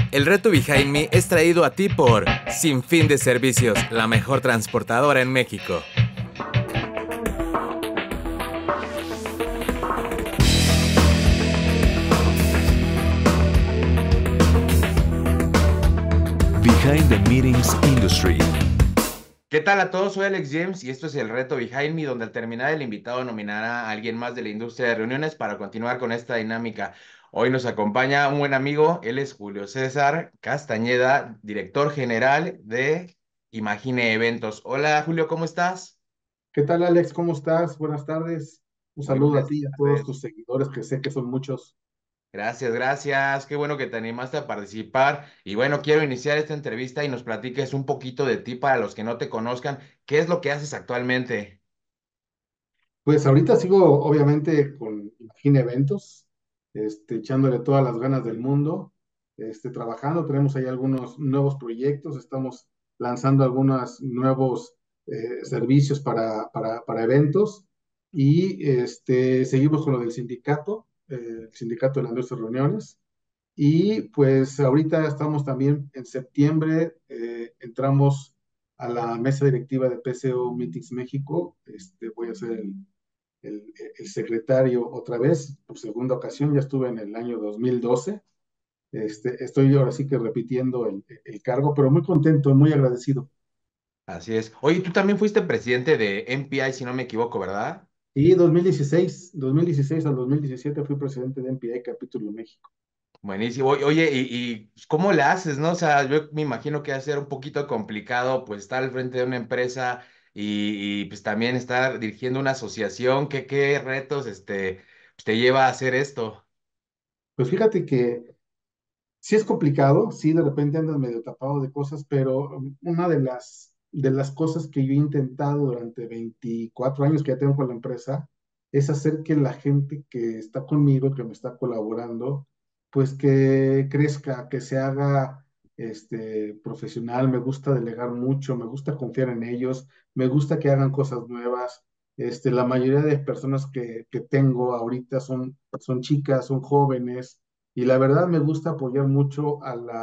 El reto Behind Me es traído a ti por Sin Fin de Servicios, la mejor transportadora en México. Behind the Meetings Industry. ¿Qué tal a todos? Soy Alex James y esto es el reto Behind Me, donde al terminar el invitado nominará a alguien más de la industria de reuniones para continuar con esta dinámica. Hoy nos acompaña un buen amigo, él es Julio César Castañeda, director general de Imagine Eventos. Hola Julio, ¿cómo estás? ¿Qué tal, Alex? ¿Cómo estás? Buenas tardes. Un Muy saludo a buenas ti y a todos tardes. tus seguidores, que sé que son muchos. Gracias, gracias. Qué bueno que te animaste a participar. Y bueno, quiero iniciar esta entrevista y nos platiques un poquito de ti para los que no te conozcan. ¿Qué es lo que haces actualmente? Pues ahorita sigo, obviamente, con Imagine Eventos, echándole todas las ganas del mundo, trabajando. Tenemos ahí algunos nuevos proyectos, estamos lanzando algunos nuevos servicios para eventos y seguimos con lo del sindicato, el sindicato de la industria de reuniones. Y pues ahorita estamos también en septiembre, entramos a la mesa directiva de PCO Meetings México. Voy a ser el, el secretario otra vez, por segunda ocasión, ya estuve en el año 2012. Estoy ahora sí que repitiendo el cargo, pero muy contento, muy agradecido. Así es. Oye, tú también fuiste presidente de MPI, si no me equivoco, ¿verdad? Y 2016 al 2017 fui presidente de MPI Capítulo México. Buenísimo. Oye, y cómo le haces, ¿no? O sea, yo me imagino que va a ser un poquito complicado, pues, estar al frente de una empresa pues también estar dirigiendo una asociación. ¿Qué retos, pues, te lleva a hacer esto? Pues fíjate que sí es complicado, sí de repente andas medio tapado de cosas, pero una de las cosas que yo he intentado durante 24 años que ya tengo con la empresa es hacer que la gente que está conmigo, que me está colaborando, pues que crezca, que se haga profesional. Me gusta delegar mucho, me gusta confiar en ellos, me gusta que hagan cosas nuevas. La mayoría de personas que tengo ahorita son chicas, son jóvenes, y la verdad me gusta apoyar mucho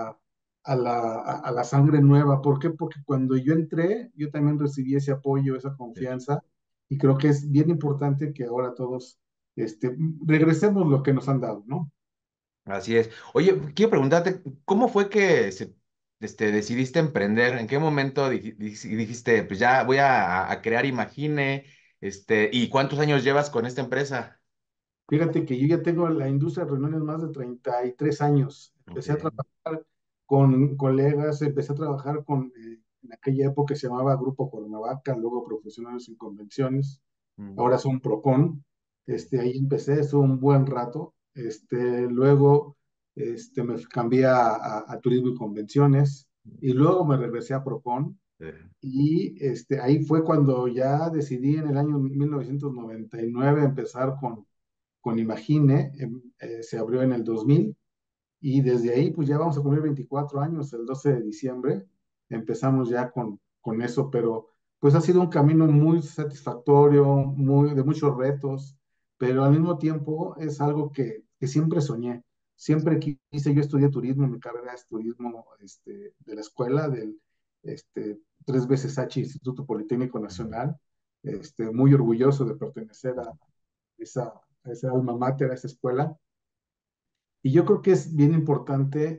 a la sangre nueva. ¿Por qué? Porque cuando yo entré, yo también recibí ese apoyo, esa confianza, y creo que es bien importante que ahora todos regresemos lo que nos han dado, ¿no? Así es. Oye, quiero preguntarte, ¿cómo fue que decidiste emprender? ¿En qué momento dijiste, pues ya voy a crear Imagine, y cuántos años llevas con esta empresa? Fíjate que yo ya tengo en la industria de reuniones más de 33 años. Ok. Empecé a trabajar con colegas, empecé a trabajar en aquella época que se llamaba Grupo Cuernavaca, luego Profesionales en Convenciones, Mm. ahora son Procon. Ahí empecé, estuve un buen rato. Luego me cambié a Turismo y Convenciones y luego me regresé a Procon. Y ahí fue cuando ya decidí en el año 1999 empezar con Imagine. Se abrió en el 2000 y desde ahí pues ya vamos a cumplir 24 años, el 12 de diciembre empezamos ya con eso, pero pues ha sido un camino muy satisfactorio, de muchos retos, pero al mismo tiempo es algo que siempre soñé. Siempre quise, yo estudié turismo, mi carrera es turismo de la escuela, del 3 veces Instituto Politécnico Nacional, muy orgulloso de pertenecer esa, a esa alma mater, a esa escuela. Y yo creo que es bien importante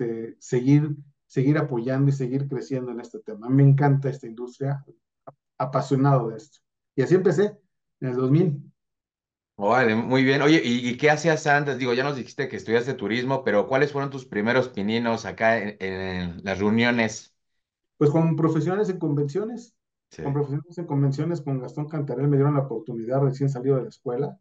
seguir apoyando y seguir creciendo en este tema. Me encanta esta industria, apasionado de esto. Y así empecé en el 2000. Vale, muy bien. Oye, ¿y qué hacías antes? Digo, ya nos dijiste que estudiaste turismo, pero ¿cuáles fueron tus primeros pininos acá en las reuniones? Pues con profesionales en convenciones, Sí. con Gastón Cantarell me dieron la oportunidad recién salido de la escuela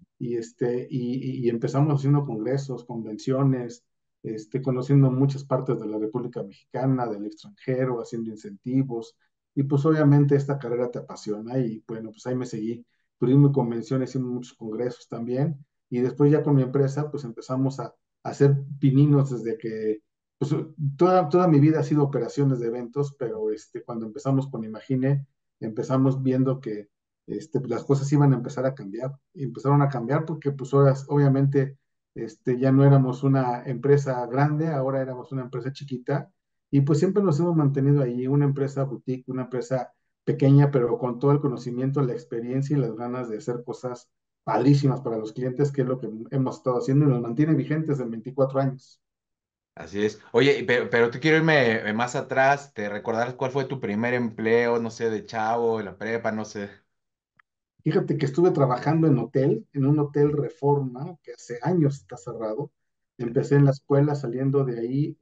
y empezamos haciendo congresos, convenciones, conociendo muchas partes de la República Mexicana, del extranjero, haciendo incentivos, y pues obviamente esta carrera te apasiona y bueno, pues ahí me seguí, turismo y convenciones, haciendo muchos congresos también, y después ya con mi empresa pues empezamos a hacer pininos desde que, pues toda mi vida ha sido operaciones de eventos, pero cuando empezamos con Imagine, empezamos viendo que pues, las cosas iban a empezar a cambiar. Y empezaron a cambiar porque, pues, obviamente, ya no éramos una empresa grande, ahora éramos una empresa chiquita, y pues siempre nos hemos mantenido ahí, una empresa boutique, una empresa pequeña, pero con todo el conocimiento, la experiencia y las ganas de hacer cosas padrísimas para los clientes, que es lo que hemos estado haciendo y nos mantiene vigentes en 24 años. Así es. Oye, pero te quiero irme más atrás, ¿te recordarás cuál fue tu primer empleo, no sé, de chavo, en la prepa, no sé? Fíjate que estuve trabajando en hotel, en un hotel Reforma, que hace años está cerrado. Empecé en la escuela, saliendo de ahí,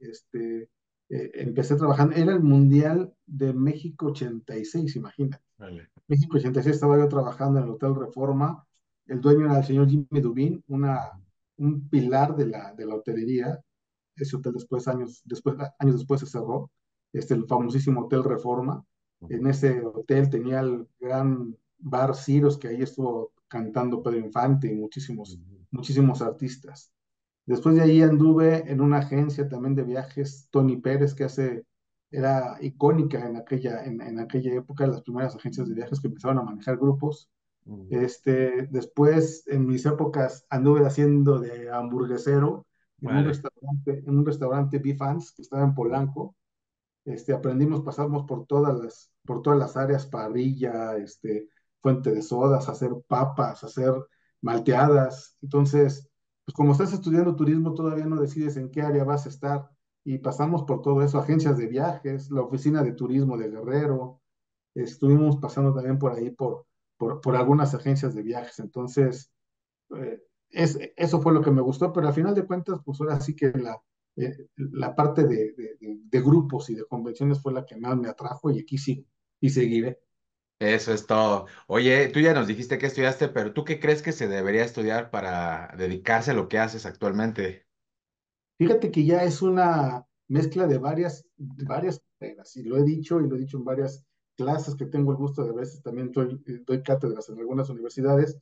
empecé trabajando, era el Mundial de México 86, imagina. Vale. México 86 estaba yo trabajando en el Hotel Reforma. El dueño era el señor Jimmy Dubin, un pilar de la hotelería. Ese hotel años después se cerró, el famosísimo Hotel Reforma. En ese hotel tenía el gran bar Ciros, que ahí estuvo cantando Pedro Infante y muchísimos, muchísimos artistas. Después de ahí anduve en una agencia también de viajes, Tony Pérez, era icónica en aquella época, las primeras agencias de viajes que empezaron a manejar grupos. Después, en mis épocas, anduve haciendo de hamburguesero Vale. en un restaurante B-Fans que estaba en Polanco. Pasamos por todas las áreas, parrilla, fuente de sodas, hacer papas, hacer malteadas. Entonces, pues como estás estudiando turismo, todavía no decides en qué área vas a estar. Y pasamos por todo eso, agencias de viajes, la oficina de turismo de Guerrero. Estuvimos pasando también por ahí por algunas agencias de viajes. Entonces, eso fue lo que me gustó, pero al final de cuentas, pues ahora sí que la parte de grupos y de convenciones fue la que más me atrajo y aquí sigo y seguiré. Eso es todo. Oye, tú ya nos dijiste que estudiaste, pero ¿tú qué crees que se debería estudiar para dedicarse a lo que haces actualmente? Fíjate que ya es una mezcla de varias carreras, y lo he dicho y lo he dicho en varias clases que tengo el gusto de a veces también doy cátedras en algunas universidades.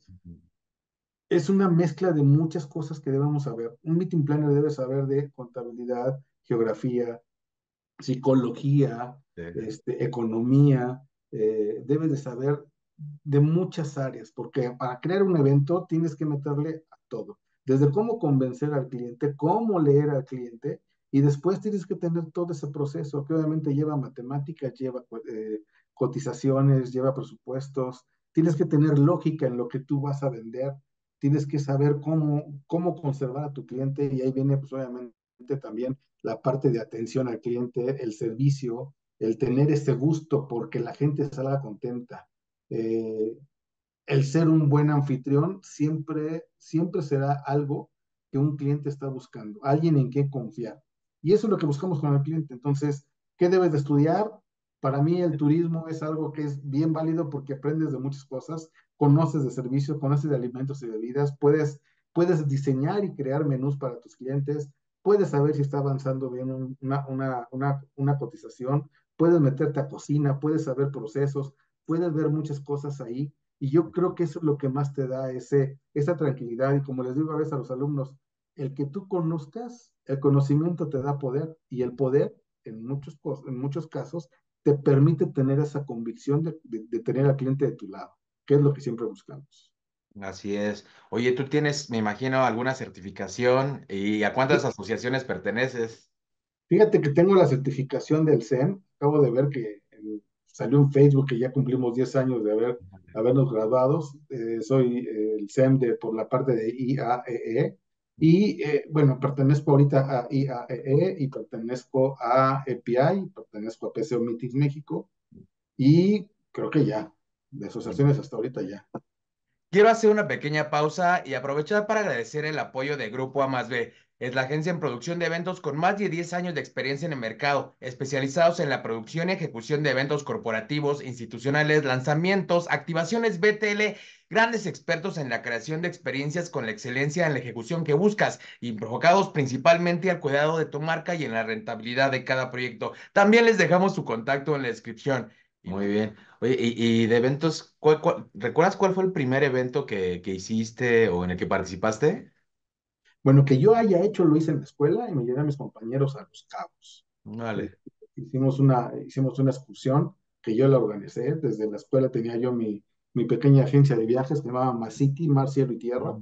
Es una mezcla de muchas cosas que debemos saber. Un meeting planner debe saber de contabilidad, geografía, psicología, economía. Debes de saber de muchas áreas, porque para crear un evento tienes que meterle a todo, desde cómo convencer al cliente, cómo leer al cliente, y después tienes que tener todo ese proceso, que obviamente lleva matemáticas, lleva cotizaciones, lleva presupuestos, tienes que tener lógica en lo que tú vas a vender, tienes que saber cómo conservar a tu cliente, y ahí viene pues obviamente también la parte de atención al cliente, el servicio, el tener ese gusto porque la gente salga contenta. Eh, el ser un buen anfitrión siempre, siempre será algo que un cliente está buscando, alguien en quien confiar. Y eso es lo que buscamos con el cliente. Entonces, ¿qué debes de estudiar? Para mí el turismo es algo que es bien válido porque aprendes de muchas cosas, conoces de servicios, conoces de alimentos y bebidas, puedes diseñar y crear menús para tus clientes, puedes saber si está avanzando bien una cotización, puedes meterte a cocina, puedes saber procesos, puedes ver muchas cosas ahí, y yo creo que eso es lo que más te da esa tranquilidad. Y como les digo a veces a los alumnos, el que tú conozcas, el conocimiento te da poder, y el poder, en muchos casos, te permite tener esa convicción de tener al cliente de tu lado, que es lo que siempre buscamos. Así es. Oye, tú tienes, me imagino, alguna certificación y ¿a cuántas Fí- asociaciones perteneces? Fíjate que tengo la certificación del CEM. Acabo de ver que salió en Facebook que ya cumplimos 10 años de habernos graduados. Soy el CEM por la parte de IAEE. Y bueno, pertenezco ahorita a IAEE y pertenezco a EPI, pertenezco a PCO Meetings México, y creo que ya, de asociaciones hasta ahorita ya. Quiero hacer una pequeña pausa y aprovechar para agradecer el apoyo de Grupo A más B. Es la agencia en producción de eventos con más de 10 años de experiencia en el mercado, especializados en la producción y ejecución de eventos corporativos, institucionales, lanzamientos, activaciones BTL, grandes expertos en la creación de experiencias con la excelencia en la ejecución que buscas y enfocados principalmente al cuidado de tu marca y en la rentabilidad de cada proyecto. También les dejamos su contacto en la descripción. Muy bien. Oye, y de eventos, ¿recuerdas cuál fue el primer evento que hiciste o en el que participaste? Bueno, que yo haya hecho, lo hice en la escuela y me llevé a mis compañeros a Los Cabos. Eh, Vale. hicimos una excursión que yo la organicé. Desde la escuela tenía yo mi pequeña agencia de viajes que se llamaba Masiti, Mar, Cielo y Tierra.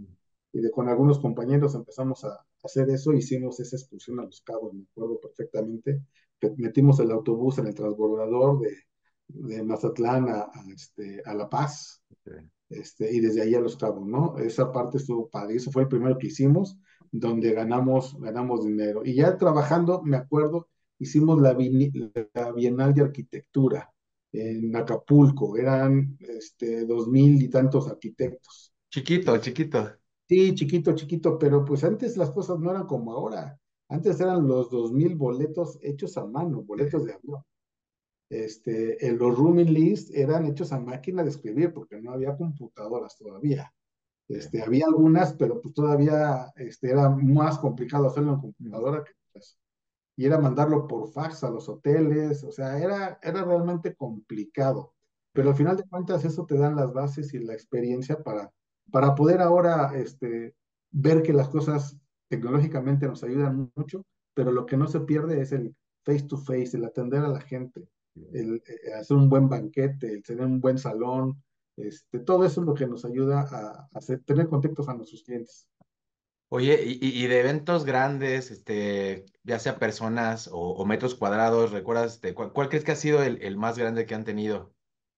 con algunos compañeros empezamos a hacer eso, hicimos esa excursión a Los Cabos, me acuerdo perfectamente, que metimos el autobús en el transbordador de Mazatlán a La Paz, Sí. y desde ahí a Los Cabos, ¿no? Esa parte estuvo padre, eso fue el primero que hicimos, donde ganamos dinero. Y ya trabajando, me acuerdo, hicimos la Bienal de Arquitectura en Acapulco, eran 2000 y tantos arquitectos. Chiquito, Eh, chiquito. sí, chiquito, chiquito, pero pues antes las cosas no eran como ahora. Antes eran los 2000 boletos hechos a mano, Sí, boletos de avión. En los rooming list eran hechos a máquina de escribir porque no había computadoras todavía. sí. Había algunas, pero pues todavía era más complicado hacerlo en Mm. computadora que pues, y era mandarlo por fax a los hoteles, o sea, era realmente complicado. Pero al final de cuentas eso te dan las bases y la experiencia para poder ahora ver que las cosas tecnológicamente nos ayudan mucho, pero lo que no se pierde es el face to face, el atender a la gente, Sí. el hacer un buen banquete, el tener un buen salón, todo eso es lo que nos ayuda a tener contactos a nuestros clientes. Oye, y de eventos grandes, ya sea personas o metros cuadrados, ¿recuerdas cuál crees que ha sido el más grande que han tenido?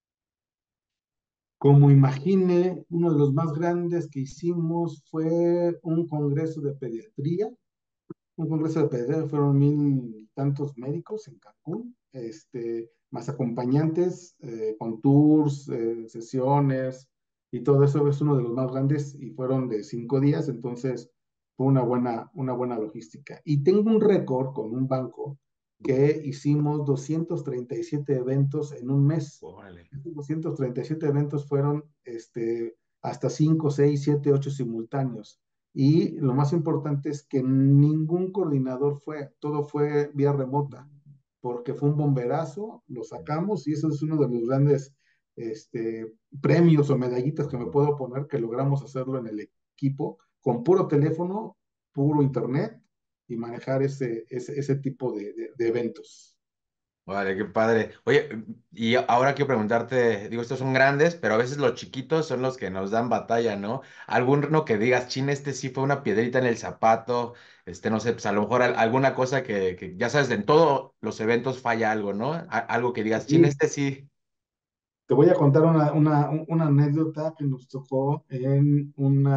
Como imaginé, uno de los más grandes que hicimos fue un congreso de pediatría. Un congreso de pediatría, fueron 1000 y tantos médicos en Cancún, más acompañantes, con tours, sesiones, y todo eso es uno de los más grandes y fueron de 5 días, entonces fue una buena logística. Y tengo un récord con un banco que hicimos 237 eventos en un mes. Órale. Estos 237 eventos fueron hasta 5 6 7 8 simultáneos. Y lo más importante es que ningún coordinador fue, todo fue vía remota, porque fue un bomberazo, lo sacamos y eso es uno de los grandes premios o medallitas que me puedo poner, que logramos hacerlo en el equipo, con puro teléfono, puro internet y manejar ese tipo de eventos. Vale, qué padre. Oye, y ahora quiero preguntarte, digo, estos son grandes, pero a veces los chiquitos son los que nos dan batalla, ¿no? Alguno que digas, chin, este sí fue una piedrita en el zapato, no sé, pues a lo mejor alguna cosa que ya sabes, en todos los eventos falla algo, ¿no? Algo que digas, chin, Y este sí. te voy a contar una anécdota que nos tocó en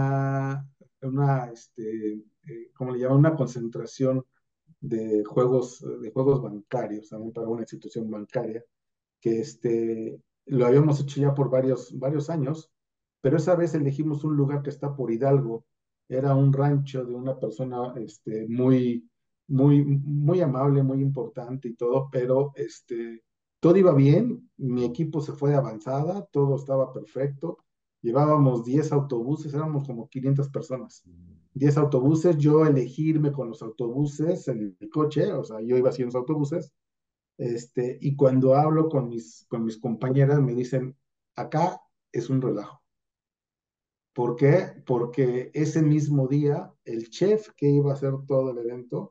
¿cómo le llaman? Una concentración de juegos bancarios, también para una institución bancaria, que lo habíamos hecho ya por varios años, pero esa vez elegimos un lugar que está por Hidalgo. Era un rancho de una persona muy, muy, muy amable, muy importante y todo, pero todo iba bien, mi equipo se fue de avanzada, todo estaba perfecto. Llevábamos 10 autobuses, éramos como 500 personas. 10 autobuses, yo elegí irme con los autobuses en el coche, o sea, yo iba haciendo los autobuses, y cuando hablo con mis compañeras me dicen, acá es un relajo. ¿Por qué? Porque ese mismo día el chef que iba a hacer todo el evento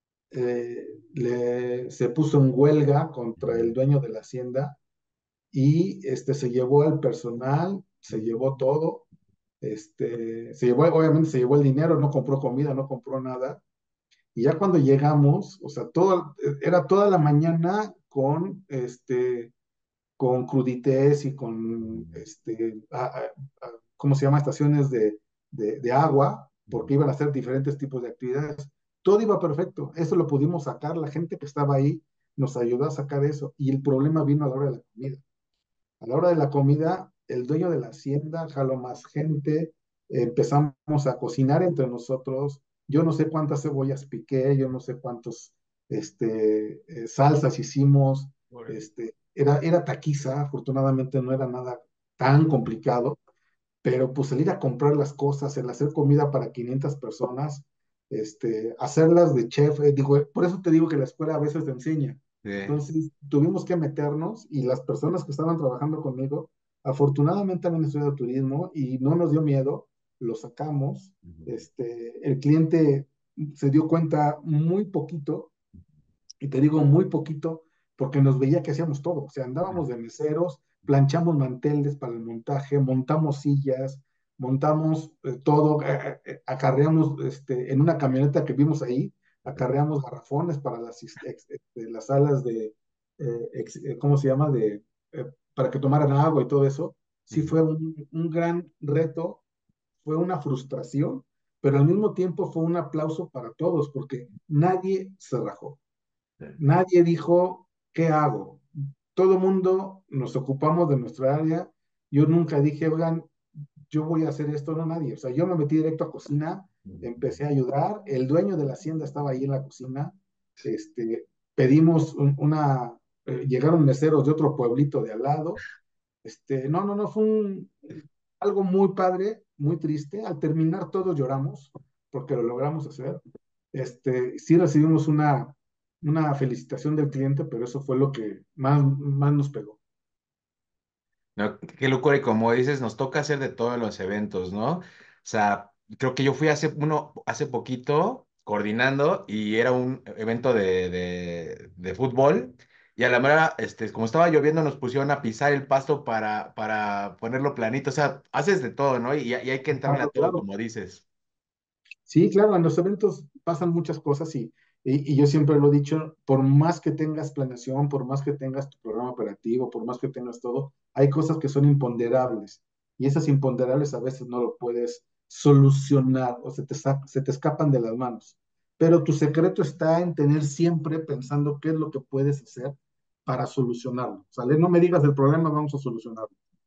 se puso en huelga contra el dueño de la hacienda y se llevó al personal, se llevó todo, obviamente se llevó el dinero, no compró comida, no compró nada. Y ya cuando llegamos, o sea, era toda la mañana con crudités y con, ¿cómo se llama? Estaciones de agua, porque iban a hacer diferentes tipos de actividades. Todo iba perfecto, eso lo pudimos sacar, la gente que estaba ahí nos ayudó a sacar eso, y el problema vino a la hora de la comida. A la hora de la comida, el dueño de la hacienda jaló más gente, empezamos a cocinar entre nosotros. Yo no sé cuántas cebollas piqué, yo no sé cuántos salsas hicimos. Órale. Era taquiza, afortunadamente no era nada tan complicado, pero pues el ir a comprar las cosas, el hacer comida para 500 personas, hacerlas de chef, digo, por eso te digo que la escuela a veces te enseña. Sí. Entonces tuvimos que meternos y las personas que estaban trabajando conmigo, afortunadamente también estudiado turismo y no nos dio miedo, lo sacamos. El cliente se dio cuenta muy poquito, y te digo muy poquito, porque nos veía que hacíamos todo. O sea, andábamos de meseros, planchamos manteles para el montaje, montamos sillas, montamos todo, acarreamos en una camioneta que vimos ahí, acarreamos garrafones para las salas de, ¿cómo se llama? Para que tomaran agua y todo eso. Sí Ujú. fue un gran reto, fue una frustración, pero al mismo tiempo fue un aplauso para todos, porque nadie se rajó. Sí. Nadie dijo, ¿qué hago? Todo mundo nos ocupamos de nuestra área. Yo nunca dije, oigan, yo voy a hacer esto, no nadie. O sea, yo me metí directo a cocina, Ujú. empecé a ayudar. El dueño de la hacienda estaba ahí en la cocina. Pedimos llegaron meseros de otro pueblito de al lado. No, no, no, fue algo muy padre, muy triste. Al terminar todos lloramos porque lo logramos hacer. Sí recibimos una felicitación del cliente, pero eso fue lo que más nos pegó. No, qué locura, y como dices, nos toca hacer de todo en los eventos, ¿no? O sea, creo que yo fui hace poquito coordinando y era un evento de fútbol y a la mera, como estaba lloviendo, nos pusieron a pisar el pasto para ponerlo planito, o sea, haces de todo, ¿no? Y hay que entrarle a Claro, todo, claro. como dices. Sí, claro, en los eventos pasan muchas cosas y yo siempre lo he dicho, por más que tengas planeación, por más que tengas tu programa operativo, por más que tengas todo, hay cosas que son imponderables y esas imponderables a veces no lo puedes solucionar o se te escapan de las manos. Pero tu secreto está en tener siempre pensando qué es lo que puedes hacer para solucionarlo. ¿Sale? No me digas el problema, vamos a solucionarlo.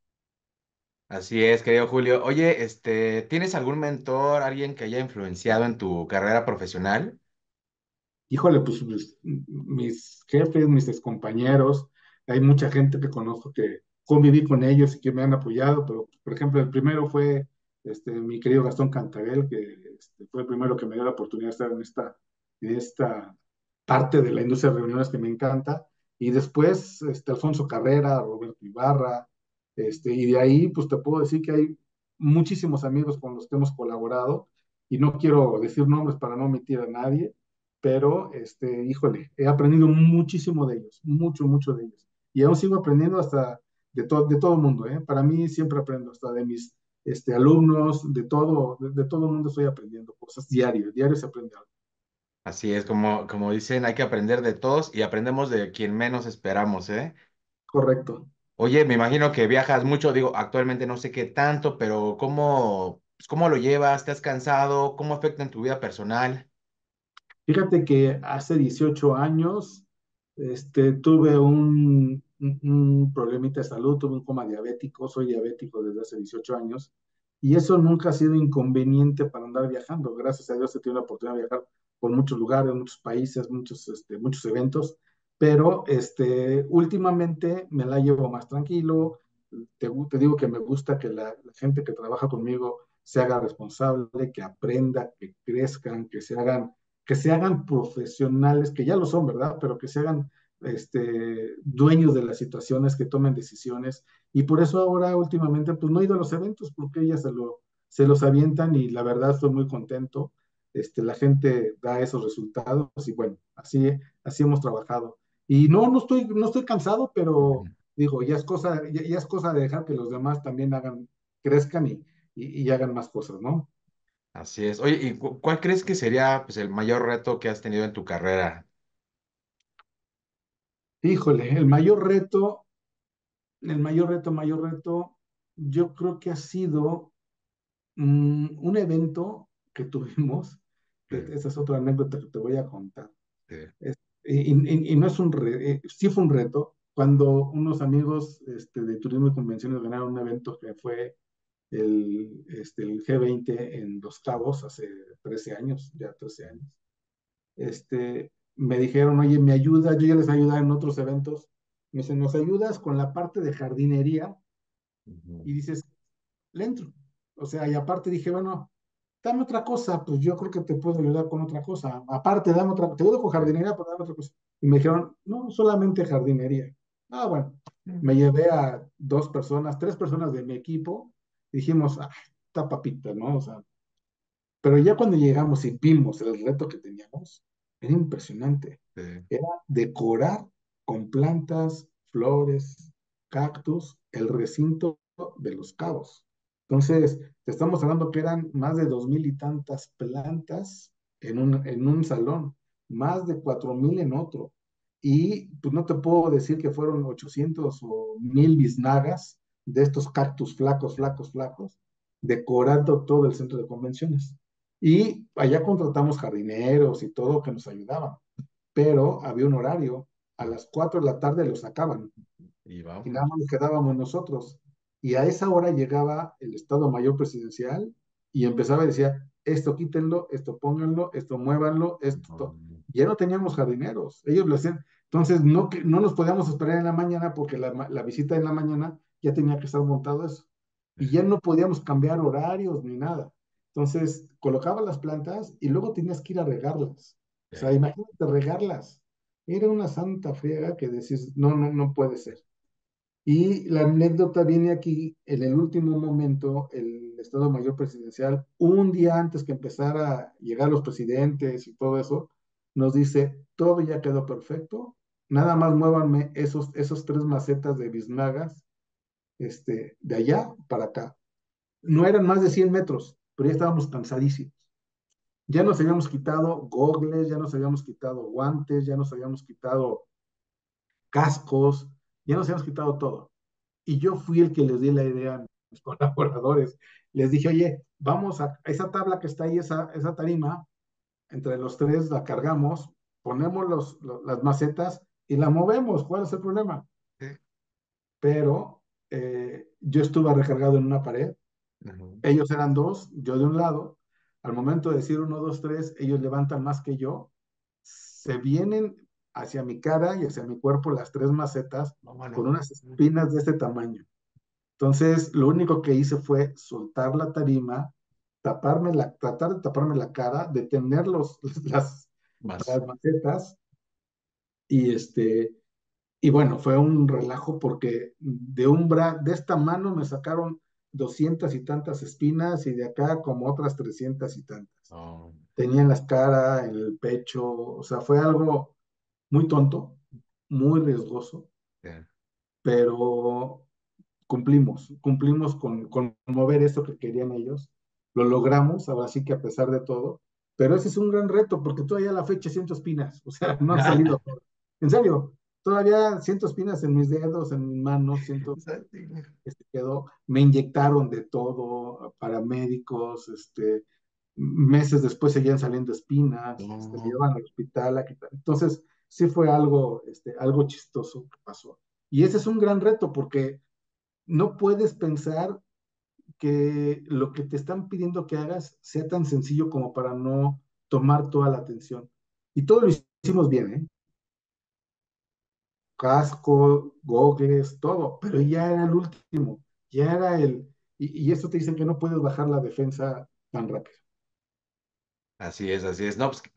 Así es, querido Julio. Oye, ¿tienes algún mentor, alguien que haya influenciado en tu carrera profesional? Híjole, pues mis jefes, mis excompañeros, hay mucha gente que conozco que conviví con ellos y que me han apoyado, pero por ejemplo, el primero fue mi querido Gastón Cantarell, que fue el primero que me dio la oportunidad de estar en esta parte de la industria de reuniones que me encanta, y después Alfonso Carrera, Roberto Ibarra, y de ahí pues te puedo decir que hay muchísimos amigos con los que hemos colaborado, y no quiero decir nombres para no omitir a nadie, pero híjole, he aprendido muchísimo de ellos, mucho, mucho de ellos. Y aún sigo aprendiendo hasta de todo el mundo, ¿eh? Para mí siempre aprendo, hasta de mis alumnos, de todo el mundo estoy aprendiendo cosas diario, diario se aprende algo. Así es, como dicen, hay que aprender de todos y aprendemos de quien menos esperamos, ¿eh? Correcto. Oye, me imagino que viajas mucho, digo, actualmente no sé qué tanto, pero ¿cómo lo llevas? ¿Te has cansado? ¿Cómo afecta en tu vida personal? Fíjate que hace 18 años tuve un problemita de salud, tuve un coma diabético, soy diabético desde hace 18 años y eso nunca ha sido inconveniente para andar viajando. Gracias a Dios he tenido la oportunidad de viajar por muchos lugares, muchos países, muchos eventos, pero últimamente me la llevo más tranquilo. Te digo que me gusta que la gente que trabaja conmigo se haga responsable, que aprenda, que crezcan, que se hagan profesionales, que ya lo son, ¿verdad? Pero que se hagan dueños de las situaciones, que tomen decisiones. Y por eso ahora últimamente, pues no he ido a los eventos, porque ellas se los avientan y la verdad estoy muy contento. La gente da esos resultados y bueno, así hemos trabajado. Y no estoy cansado, pero digo, ya es cosa de dejar que los demás también crezcan y hagan más cosas, ¿no? Así es. Oye, ¿y cuál crees que sería pues, el mayor reto que has tenido en tu carrera? Híjole, mayor reto, yo creo que ha sido un evento que tuvimos, que Mm, esa es otra anécdota que te voy a contar. sí. Y no es sí fue un reto, cuando unos amigos de turismo y convenciones ganaron un evento que fue el G20 en Los Cabos hace 13 años, ya 13 años. Me dijeron, oye, ¿me ayuda? Yo ya les ayudaba en otros eventos. Me dicen, ¿nos ayudas con la parte de jardinería? Ujú. Y dices, le entro. O sea, y aparte dije, bueno, dame otra cosa, pues yo creo que te puedo ayudar con otra cosa. Aparte, dame otra, te ayudo con Sí. jardinería, pero dame otra cosa. Y me dijeron, no, solamente jardinería. Ah, bueno, Mm. me llevé a 2 personas, 3 personas de mi equipo, y dijimos, ah, está papita, ¿no? O sea, pero ya cuando llegamos y vimos el reto que teníamos, era impresionante. Sí. Era decorar con plantas, flores, cactus, el recinto de Los Cabos. Entonces, te estamos hablando que eran más de 2000 y tantas plantas en un salón, más de 4000 en otro. Y pues no te puedo decir que fueron 800 o 1000 biznagas de estos cactus flacos, flacos, flacos, decorando todo el centro de convenciones. Y allá contratamos jardineros y todo que nos ayudaban, pero había un horario. A las 4 de la tarde los sacaban Y y nada vamos. más nos quedábamos nosotros. Y a esa hora llegaba el Estado Mayor Presidencial y empezaba y decía, esto quítenlo, esto pónganlo, esto muévanlo, esto, ya no teníamos jardineros, ellos lo hacían. Entonces, no, no nos podíamos esperar en la mañana porque la visita en la mañana ya tenía que estar montado eso. Y ya no podíamos cambiar horarios ni nada. Entonces, colocaba las plantas y luego tenías que ir a regarlas. O sea, imagínate regarlas. Era una santa friega que decís, no, no, no puede ser. Y la anécdota viene aquí, en el último momento, el Estado Mayor Presidencial, un día antes que empezara a llegar los presidentes y todo eso, nos dice, todo ya quedó perfecto, nada más muévanme esos 3 macetas de biznagas, de allá para acá. No eran más de 100 metros, pero ya estábamos cansadísimos. Ya nos habíamos quitado gogles, ya nos habíamos quitado guantes, ya nos habíamos quitado cascos, ya nos habíamos quitado todo. Y yo fui el que les di la idea a mis colaboradores. Les dije, oye, vamos a esa tabla que está ahí, esa tarima, entre los tres la cargamos, ponemos las macetas y la movemos. ¿Cuál es el problema? Pero yo estuve recargado en una pared, ellos eran dos, yo de un lado. Al momento de decir uno, dos, tres, ellos levantan más que yo, se vienen hacia mi cara y hacia mi cuerpo las 3 macetas con unas espinas de este tamaño. Entonces, lo único que hice fue soltar la tarima, tratar de taparme la cara, detener las, Más. las macetas y y bueno, fue un relajo porque de esta mano me sacaron 200 y tantas espinas y de acá como otras 300 y tantas. Oh, Tenía en la cara, en el pecho, o sea, fue algo muy tonto, muy riesgoso, yeah. pero cumplimos con mover eso que querían ellos, lo logramos, ahora sí que a pesar de todo, pero ese es un gran reto, porque todavía a la fecha siento espinas, o sea, no han salido, en serio, todavía siento espinas en mis dedos, en mis manos, siento quedó, me inyectaron de todo, paramédicos, meses después seguían saliendo espinas, me No. llevaban al hospital, entonces sí fue algo chistoso que pasó. Y ese es un gran reto porque no puedes pensar que lo que te están pidiendo que hagas sea tan sencillo como para no tomar toda la atención. Y todo lo hicimos bien, ¿eh? Casco, gogles, todo, pero ya era el último, ya era y esto te dicen que no puedes bajar la defensa tan rápido. Así es, así es. No, pues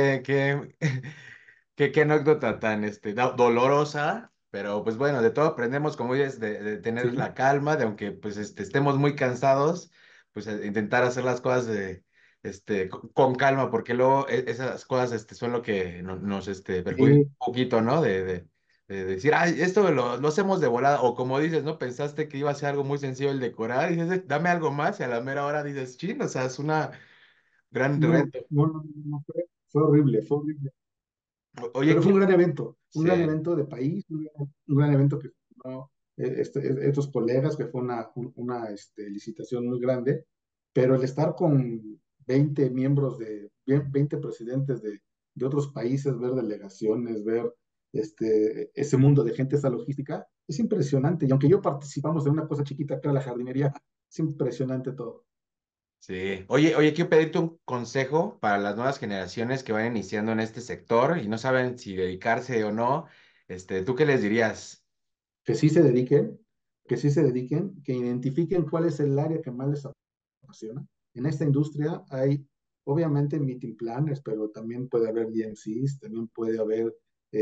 qué anécdota tan dolorosa, pero pues bueno, de todo aprendemos, como dices, de tener Sí, la calma, de aunque pues estemos muy cansados, pues intentar hacer las cosas con calma, porque luego esas cosas son lo que nos perjudica sí, un poquito, ¿no? De decir, ay, esto lo hacemos de volada, o como dices, ¿no? Pensaste que iba a ser algo muy sencillo el decorar, y dices, dame algo más", y a la mera hora dices, chin, o sea, es una gran no, reto. no, no, no, fue horrible, fue horrible. Oye, Pero fue un sí, gran evento de país, un gran evento que ¿no? Estos colegas, que fue una licitación muy grande, pero el estar con 20 miembros 20 presidentes de otros países, ver delegaciones, ver ese mundo de gente, esa logística, es impresionante. Y aunque yo participamos de una cosa chiquita que era la jardinería, es impresionante todo. sí. Oye, quiero pedirte un consejo para las nuevas generaciones que van iniciando en este sector y no saben si dedicarse o no. ¿Tú qué les dirías? Que sí se dediquen, que sí se dediquen, que identifiquen cuál es el área que más les apasiona. En esta industria hay, obviamente, meeting planners, pero también puede haber DMCs, también puede haber,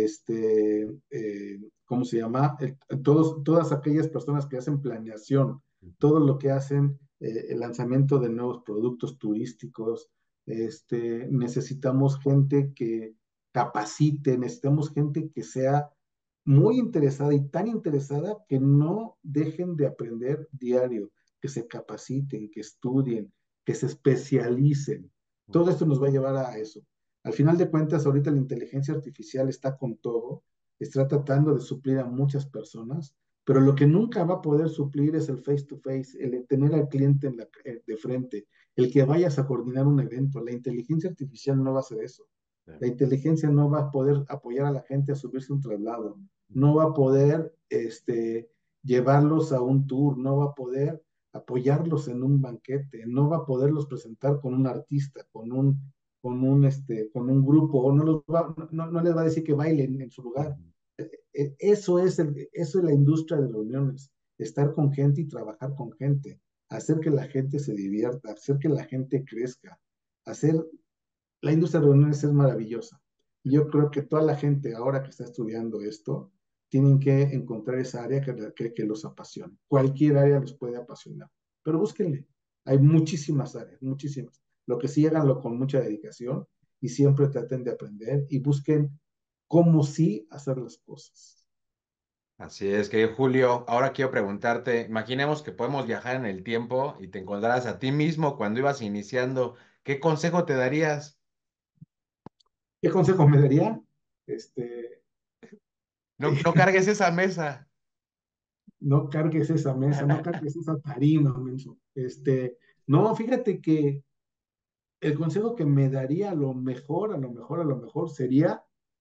¿cómo se llama? Todas aquellas personas que hacen planeación, todo lo que hacen, el lanzamiento de nuevos productos turísticos. Necesitamos gente que capacite, necesitamos gente que sea muy interesada y tan interesada que no dejen de aprender diario. que se capaciten, que estudien, que se especialicen. Todo esto nos va a llevar a eso. Al final de cuentas, ahorita la inteligencia artificial está con todo, está tratando de suplir a muchas personas, pero lo que nunca va a poder suplir es el face to face, el tener al cliente de frente, el que vayas a coordinar un evento. La inteligencia artificial no va a hacer eso. La inteligencia no va a poder apoyar a la gente a subirse un traslado, no va a poder llevarlos a un tour, no va a poder apoyarlos en un banquete, no va a poderlos presentar con un artista, con un grupo, o no les va a decir que bailen en su lugar. Eso es la industria de reuniones, estar con gente y trabajar con gente, hacer que la gente se divierta, hacer que la gente crezca, hacer la industria de reuniones es maravillosa. Y yo creo que toda la gente ahora que está estudiando esto, tienen que encontrar esa área que los apasiona. Cualquier área los puede apasionar, pero búsquenle. Hay muchísimas áreas, muchísimas. Lo que sí, háganlo con mucha dedicación y siempre traten de aprender y busquen cómo sí hacer las cosas. Así es, que Julio, ahora quiero preguntarte, imaginemos que podemos viajar en el tiempo y te encontraras a ti mismo cuando ibas iniciando, ¿qué consejo te darías? ¿Qué consejo me daría? Este, No, no cargues esa mesa. no cargues esa mesa, no cargues esa tarima, menso. No, fíjate que el consejo que me daría a lo mejor sería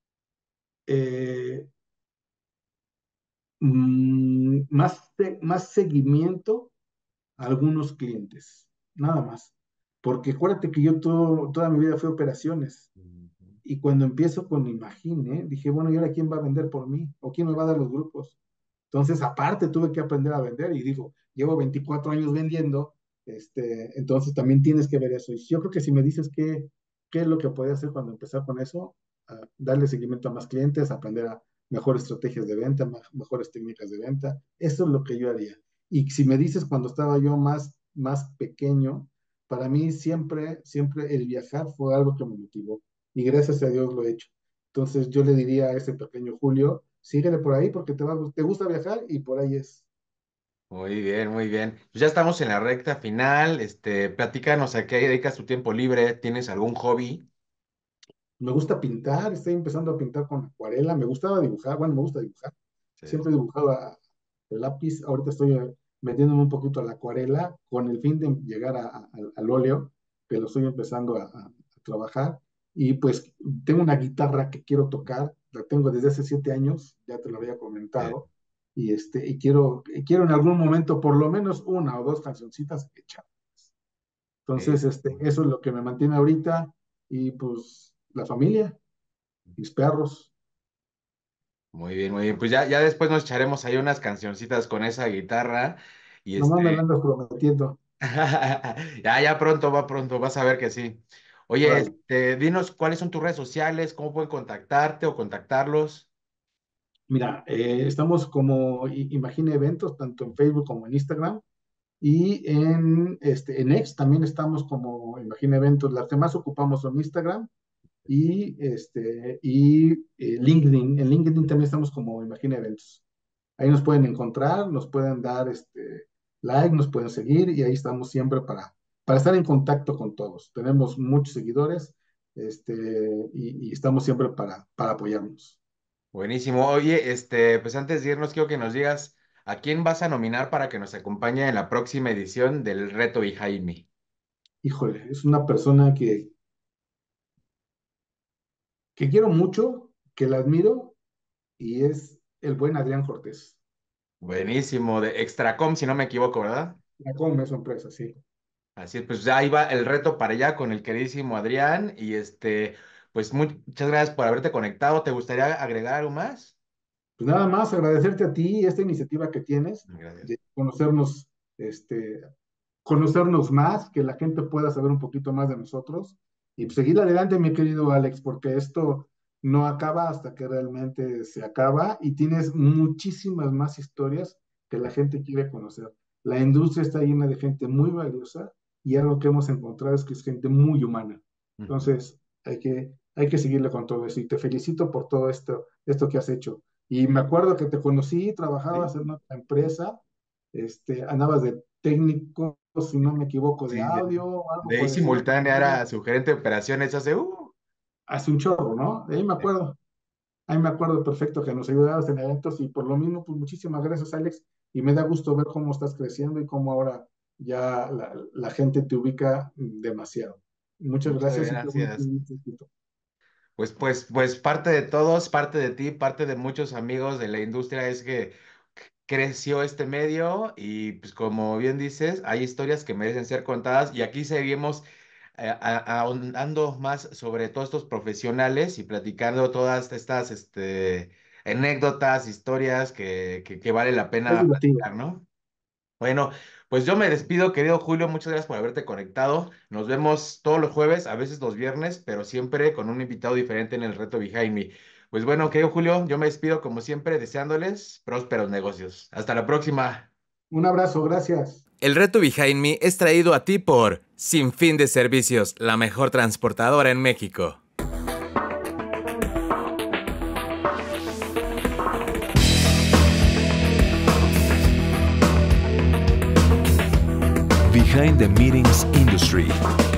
eh, más seguimiento a algunos clientes, nada más. Porque acuérdate que yo toda mi vida fui operaciones y cuando empiezo con Imagine, dije, bueno, ¿y ahora quién va a vender por mí? ¿O quién me va a dar los grupos? Entonces, aparte, tuve que aprender a vender y digo, llevo 24 años vendiendo, entonces también tienes que ver eso. Y yo creo que si me dices qué es lo que podía hacer cuando empezar con eso, darle seguimiento a más clientes, aprender a mejores estrategias de venta, mejores técnicas de venta, eso es lo que yo haría. Y si me dices cuando estaba yo más pequeño, para mí siempre el viajar fue algo que me motivó y gracias a Dios lo he hecho. Entonces yo le diría a ese pequeño Julio, síguele por ahí porque te gusta viajar y por ahí es. Muy bien, muy bien. Pues ya estamos en la recta final. Platícanos a qué dedicas tu tiempo libre. ¿Tienes algún hobby? Me gusta pintar, estoy empezando a pintar con acuarela, me gustaba dibujar, bueno, me gusta dibujar, Sí, siempre he dibujado el lápiz, ahorita estoy metiéndome un poquito a la acuarela con el fin de llegar al óleo, que lo estoy empezando a trabajar, y pues tengo una guitarra que quiero tocar, la tengo desde hace 7 años, ya te lo había sí. comentado, y quiero en algún momento por lo menos una o dos cancioncitas echar. Sí. Entonces, eso es lo que me mantiene ahorita, y pues la familia, mis perros. Muy bien, muy bien. Pues ya después nos echaremos ahí unas cancioncitas con esa guitarra. Y Nomás me la andas prometiendo. ya pronto, va pronto, vas a ver que sí. Oye, Órale. dinos cuáles son tus redes sociales, cómo pueden contactarte o contactarlos. Mira, estamos como Imagine Eventos, tanto en Facebook como en Instagram. Y en X también estamos como Imagine Eventos. Las que más ocupamos son Instagram y LinkedIn. En LinkedIn también estamos como Imagine Eventos. Ahí nos pueden encontrar, nos pueden dar like, nos pueden seguir y ahí estamos siempre para estar en contacto con todos. Tenemos muchos seguidores y estamos siempre para apoyarnos. Buenísimo. Oye, pues antes de irnos, quiero que nos digas a quién vas a nominar para que nos acompañe en la próxima edición del Reto Behind Me. Híjole, es una persona que quiero mucho, que la admiro y es el buen Adrián Cortés. Buenísimo, de Extracom, si no me equivoco, ¿verdad? La come es su empresa, sí. Así es, pues ya iba el reto para allá con el queridísimo Adrián y pues muchas gracias por haberte conectado. ¿Te gustaría agregar algo más? Pues nada más agradecerte a ti esta iniciativa que tienes Gracias. de este, conocernos más, que la gente pueda saber un poquito más de nosotros y pues, seguir adelante, mi querido Alex, porque esto no acaba hasta que realmente se acaba y tienes muchísimas más historias que la gente quiere conocer. La industria está llena de gente muy valiosa y algo que hemos encontrado es que es gente muy humana. Ujú. Entonces, hay que seguirle con todo eso y te felicito por todo esto que has hecho. Y me acuerdo que te conocí, Sí. trabajabas en otra empresa, andabas de técnico, si no me equivoco, de Sí, audio o algo de ahí por el estilo. simultánea era su gerente de operaciones hace. Hace un chorro, ¿no? De ahí me acuerdo. Ahí me acuerdo perfecto que nos ayudabas en eventos y por lo mismo, pues muchísimas gracias, Alex. Y me da gusto ver cómo estás creciendo y cómo ahora ya la gente te ubica demasiado. Muchas Muchas gracias y qué bueno que gracias. viniste, Tito. Pues parte de todos, parte de ti, parte de muchos amigos de la industria es que creció este medio y pues como bien dices, hay historias que merecen ser contadas y aquí seguimos ahondando más sobre todos estos profesionales y platicando todas estas anécdotas, historias que vale la Es pena divertido. platicar, ¿no? Bueno, pues yo me despido, querido Julio. Muchas gracias por haberte conectado. Nos vemos todos los jueves, a veces los viernes, pero siempre con un invitado diferente en el reto Behind Me. Pues bueno, querido Julio, yo me despido como siempre, deseándoles prósperos negocios. Hasta la próxima. Un abrazo, gracias. El reto Behind Me es traído a ti por Sin Fin de Servicios, la mejor transportadora en México. Behind the Meetings Industry.